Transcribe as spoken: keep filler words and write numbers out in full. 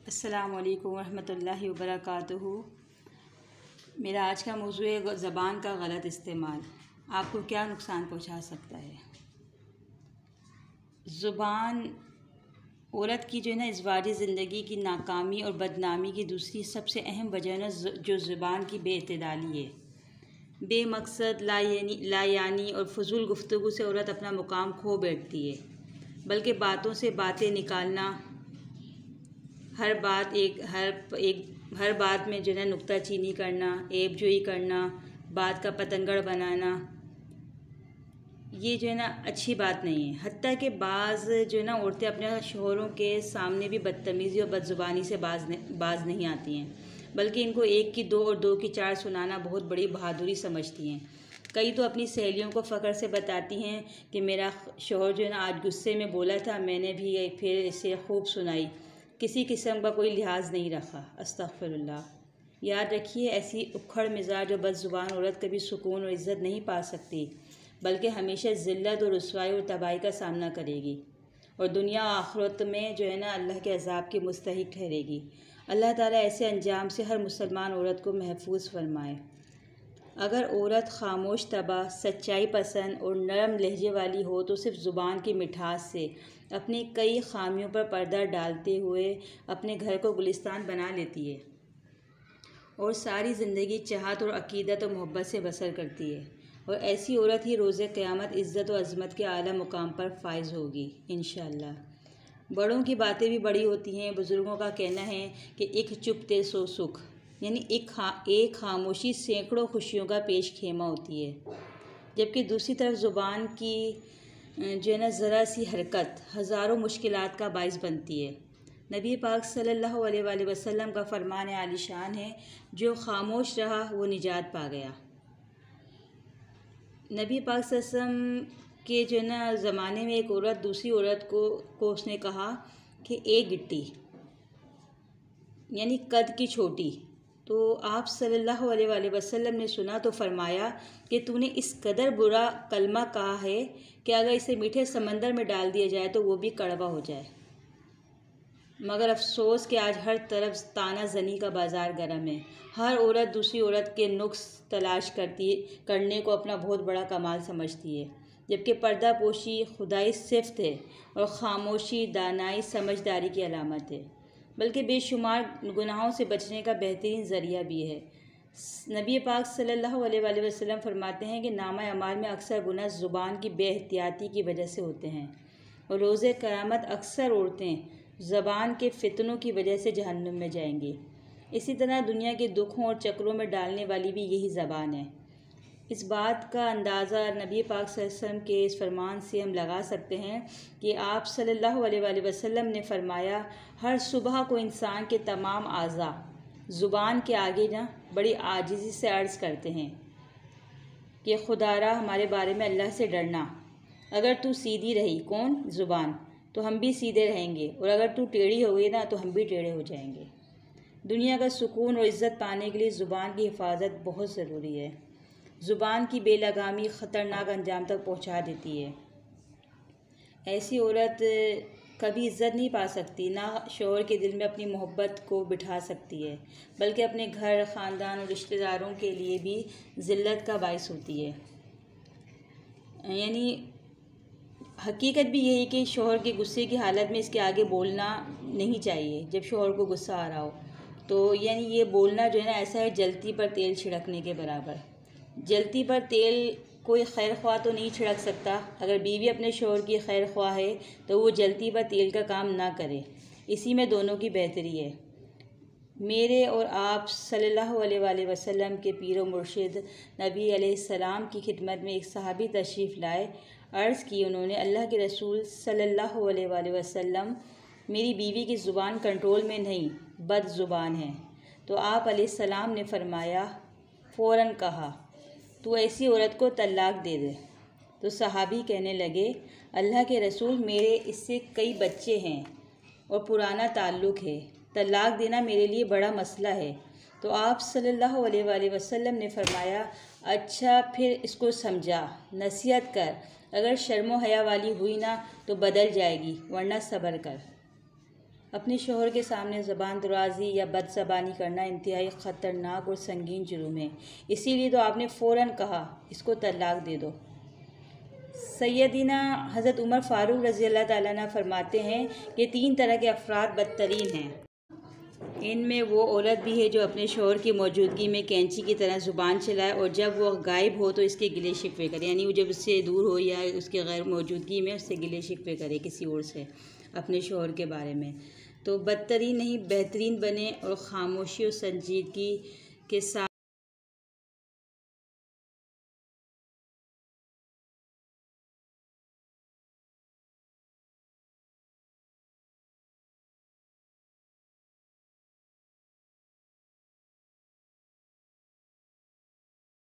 السلام علیکم ورحمۃ اللہ وبرکاتہ۔ میرا آج کا موضوع ہے زبان کا غلط استعمال آپ کو کیا نقصان پہنچا سکتا ہے۔ زبان عورت کی جو ہے نا ازدواجی زندگی کی ناکامی اور بدنامی کی دوسری سب سے اہم وجہ ہے نا جو زبان کی بے اعتدالی ہے۔ بے مقصد لا یعنی لا یعنی اور فضول گفتگو سے عورت اپنا مقام کھو بیٹھتی ہے، بلکہ باتوں سے باتیں نکالنا، ہر بات ایک ہر ایک ہر بات میں جو ہے نکتہ چینی کرنا، عیب جوئی کرنا، بات کا پتنگڑ بنانا، یہ جو ہے نا اچھی بات نہیں ہے۔ حتیٰ کہ بعض جو ہے نا عورتیں اپنے شوہروں کے سامنے بھی بدتمیزی اور بدزبانی سے باز باز نہیں آتی ہیں، بلکہ ان کو ایک کی دو اور دو کی چار سنانا بہت بڑی بہادری سمجھتی ہیں۔ کئی تو اپنی سہیلیوں کو فخر سے بتاتی ہیں کہ میرا شوہر جو ہے نا آج غصے میں بولا تھا، میں نے بھی پھر اسے خوب سنائی، کسی قسم کا کوئی لحاظ نہیں رکھا۔ استغفر اللہ۔ یاد رکھیے، ایسی اکھڑ مزاج اور بد زبان عورت کبھی سکون اور عزت نہیں پا سکتی، بلکہ ہمیشہ ذلت اور رسوائی اور تباہی کا سامنا کرے گی، اور دنیا و آخرت میں جو ہے نا اللہ کے عذاب کی مستحق ٹھہرے گی۔ اللہ تعالیٰ ایسے انجام سے ہر مسلمان عورت کو محفوظ فرمائے۔ اگر عورت خاموش طبع، سچائی پسند اور نرم لہجے والی ہو تو صرف زبان کی مٹھاس سے اپنی کئی خامیوں پر پردہ ڈالتے ہوئے اپنے گھر کو گلستان بنا لیتی ہے، اور ساری زندگی چاہت اور عقیدت و محبت سے بسر کرتی ہے، اور ایسی عورت ہی روز قیامت عزت و عظمت کے اعلیٰ مقام پر فائز ہوگی انشاءاللہ۔ بڑوں کی باتیں بھی بڑی ہوتی ہیں۔ بزرگوں کا کہنا ہے کہ ایک چپ تے سو سکھ، یعنی ایک خا ایک خاموشی سینکڑوں خوشیوں کا پیش خیمہ ہوتی ہے، جبکہ دوسری طرف زبان کی جو ہے نا ذرا سی حرکت ہزاروں مشکلات کا باعث بنتی ہے۔ نبی پاک صلی اللہ علیہ وآلہ وسلم کا فرمان عالی شان ہے، جو خاموش رہا وہ نجات پا گیا۔ نبی پاک صلی اللہ علیہ وسلم کے جو ہے نا زمانے میں ایک عورت دوسری عورت کو کو اس نے کہا کہ ایک گٹی، یعنی قد کی چھوٹی، تو آپ صلی اللہ علیہ وآلہ وسلم نے سنا تو فرمایا کہ تو نے اس قدر برا کلمہ کہا ہے کہ اگر اسے میٹھے سمندر میں ڈال دیا جائے تو وہ بھی کڑوا ہو جائے۔ مگر افسوس کہ آج ہر طرف طعنہ زنی کا بازار گرم ہے۔ ہر عورت دوسری عورت کے نقص تلاش کرتی کرنے کو اپنا بہت بڑا کمال سمجھتی ہے، جبکہ پردہ پوشی خدائی صفت ہے اور خاموشی دانائی سمجھداری کی علامت ہے، بلکہ بے شمار گناہوں سے بچنے کا بہترین ذریعہ بھی ہے۔ نبی پاک صلی اللہ علیہ وآلہ وسلم فرماتے ہیں کہ نامہ اعمال میں اکثر گناہ زبان کی بے احتیاطی کی وجہ سے ہوتے ہیں، اور روز قیامت اکثر عورتیں زبان کے فتنوں کی وجہ سے جہنم میں جائیں گی۔ اسی طرح دنیا کے دکھوں اور چکروں میں ڈالنے والی بھی یہی زبان ہے۔ اس بات کا اندازہ نبی پاک صلی اللہ علیہ وسلم کے اس فرمان سے ہم لگا سکتے ہیں کہ آپ صلی اللہ علیہ وآلہ وسلم نے فرمایا، ہر صبح کو انسان کے تمام اعضاء زبان کے آگے نا بڑی عاجزی سے عرض کرتے ہیں کہ خدارا ہمارے بارے میں اللہ سے ڈرنا، اگر تو سیدھی رہی، کون؟ زبان، تو ہم بھی سیدھے رہیں گے، اور اگر تو ٹیڑھی ہو گئی نا تو ہم بھی ٹیڑھے ہو جائیں گے۔ دنیا کا سکون اور عزت پانے کے لیے زبان کی حفاظت بہت ضروری ہے۔ زبان کی بے لگامی خطرناک انجام تک پہنچا دیتی ہے۔ ایسی عورت کبھی عزت نہیں پا سکتی، نہ شوہر کے دل میں اپنی محبت کو بٹھا سکتی ہے، بلکہ اپنے گھر، خاندان اور رشتہ داروں کے لیے بھی ذلت کا باعث ہوتی ہے۔ یعنی حقیقت بھی یہی کہ شوہر کے غصے کی حالت میں اس کے آگے بولنا نہیں چاہیے۔ جب شوہر کو غصہ آ رہا ہو تو یعنی یہ بولنا جو ہے نا ایسا ہے جلتی پر تیل چھڑکنے کے برابر۔ جلتی پر تیل کوئی خیر خواہ تو نہیں چھڑک سکتا۔ اگر بیوی اپنے شوہر کی خیر خواہ ہے تو وہ جلتی پر تیل کا کام نہ کرے، اسی میں دونوں کی بہتری ہے۔ میرے اور آپ صلی اللہ علیہ وآلہ وسلم کے پیر و مرشد نبی علیہ السلام کی خدمت میں ایک صحابی تشریف لائے۔ عرض کی انہوں نے، اللہ کے رسول صلی اللہ علیہ وآلہ وسلم، میری بیوی کی زبان کنٹرول میں نہیں، بد زبان ہے۔ تو آپ علیہ السلام نے فرمایا، فوراً کہا، تو ایسی عورت کو طلاق دے دے۔ تو صحابی کہنے لگے، اللہ کے رسول، میرے اس سے کئی بچے ہیں اور پرانا تعلق ہے، طلاق دینا میرے لیے بڑا مسئلہ ہے۔ تو آپ صلی اللہ علیہ وآلہ وسلم نے فرمایا، اچھا پھر اس کو سمجھا، نصیحت کر، اگر شرم و حیا والی ہوئی نا تو بدل جائے گی، ورنہ صبر کر۔ اپنے شوہر کے سامنے زبان درازی یا بد زبانی کرنا انتہائی خطرناک اور سنگین جرم ہے، اسی لیے تو آپ نے فوراً کہا اس کو طلاق دے دو۔ سیدنا حضرت عمر فاروق رضی اللہ تعالیٰ عنہ فرماتے ہیں کہ تین طرح کے افراد بدترین ہیں۔ ان میں وہ عورت بھی ہے جو اپنے شوہر کی موجودگی میں کینچی کی طرح زبان چلائے اور جب وہ غائب ہو تو اس کے گلے شکوے کرے، یعنی وہ جب اس سے دور ہو یا اس کے غیر موجودگی میں اس سے گلے شکوے کرے کسی اور سے اپنے شوہر کے بارے میں۔ تو بدترین نہیں بہترین بنے اور خاموشی اور سنجیدگی کے ساتھ